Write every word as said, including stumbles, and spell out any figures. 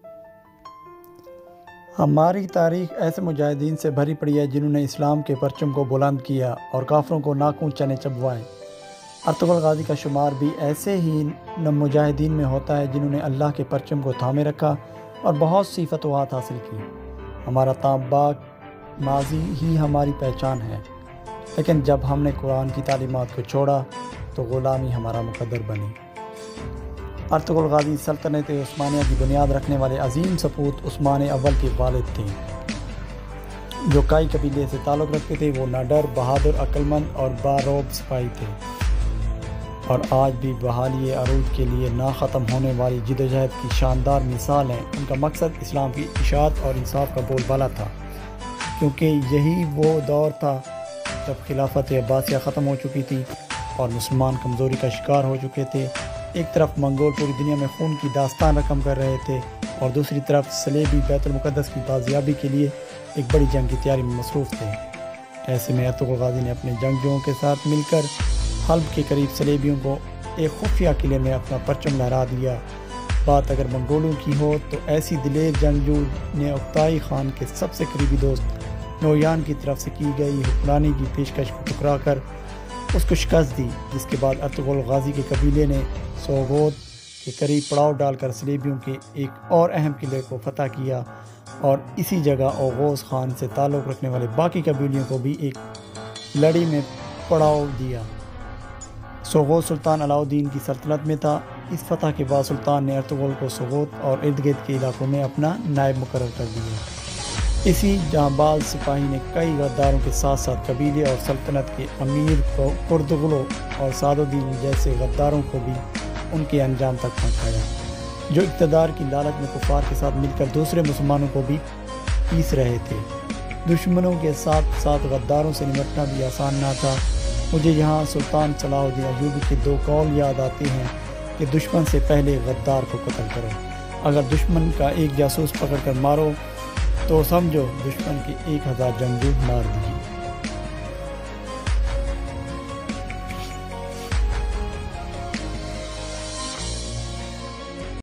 ہماری تاریخ ایسے مجاہدین سے بھری پڑی ہے جنہوں نے اسلام کے پرچم کو بلند کیا اور کافروں کو ناکوں چنے چبوائے۔ ارطغرل غازی کا شمار بھی ایسے ہی مجاہدین میں ہوتا ہے جنہوں نے اللہ کے پرچم کو تھامے رکھا اور بہت سی فتوحات حاصل کی۔ ہمارا تاباک ماضی ہی ہماری پہچان ہے، لیکن جب ہم نے قرآن کی تعلیمات کو چھوڑا تو غلامی ہمارا مقدر بنی۔ ارطغرل غازی سلطنت عثمانیہ کی بنیاد رکھنے والے عظیم سپوت عثمان اول کے والد تھے، جو کائی قبیلے سے تعلق رکھتے تھے۔ وہ ناڈر، بہادر، عقلمند اور باروب سپاہی تھے، اور آج بھی بحالی عروج کے لیے نہ ختم ہونے والی جدوجہد کی شاندار مثال ہیں۔ ان کا مقصد اسلام کی اشاعت اور انصاف کا بول بالا تھا، کیونکہ یہی وہ دور تھا جب خلافت عباسیہ ختم ہو چکی تھی اور مسلمان کمزوری کا شکار ہو چکے تھے۔ ایک طرف منگول پوری دنیا میں خون کی داستان رقم کر رہے تھے، اور دوسری طرف صلیبی بیت المقدس کی بازیابی کے لیے ایک بڑی جنگ کی تیاری میں مصروف تھے۔ ایسے میں ارطغرل غازی نے اپنے جنگجوؤں کے ساتھ مل کر حلب کے قریب صلیبیوں کو ایک خفیہ قلعے میں اپنا پرچم لہرا دیا۔ بات اگر منگولوں کی ہو تو ایسی دلیر جنگجو نے اکتائی خان کے سب سے قریبی دوست نویان کی طرف سے کی گئی حکمرانی کی پیشکش کو ٹھکرا کر اس کو شکست دی، جس کے بعد ارطغرل غازی کے قبیلے نے سوغوت کے قریب پڑاؤ ڈال کر صلیبیوں کے ایک اور اہم قلعے کو فتح کیا، اور اسی جگہ اوغوز خان سے تعلق رکھنے والے باقی قبیلیوں کو بھی ایک لڑی میں پڑاؤ دیا۔ سوغوت سلطان علاؤ الدین کی سلطنت میں تھا۔ اس فتح کے بعد سلطان نے ارطغرل کو سوغوت اور ارد گرد کے علاقوں میں اپنا نائب مقرر کر دیا۔ اسی جہاں باز سپاہی نے کئی غداروں کے ساتھ ساتھ قبیلے اور سلطنت کے امیر کو پرتغالوں اور سعد الدین جیسے غداروں کو بھی ان کے انجام تک پہنچایا، جو اقتدار کی لالچ میں کفار کے ساتھ مل کر دوسرے مسلمانوں کو بھی پیس رہے تھے۔ دشمنوں کے ساتھ ساتھ غداروں سے نمٹنا بھی آسان نہ تھا۔ مجھے یہاں سلطان صلاح الدین ایوبی کے دو قول یاد آتے ہیں کہ دشمن سے پہلے غدار کو قتل کرو۔ اگر دشمن کا ایک جاسوس پکڑ کر مارو تو سمجھو دشمن کے ایک ہزار جنگجو مار دیے۔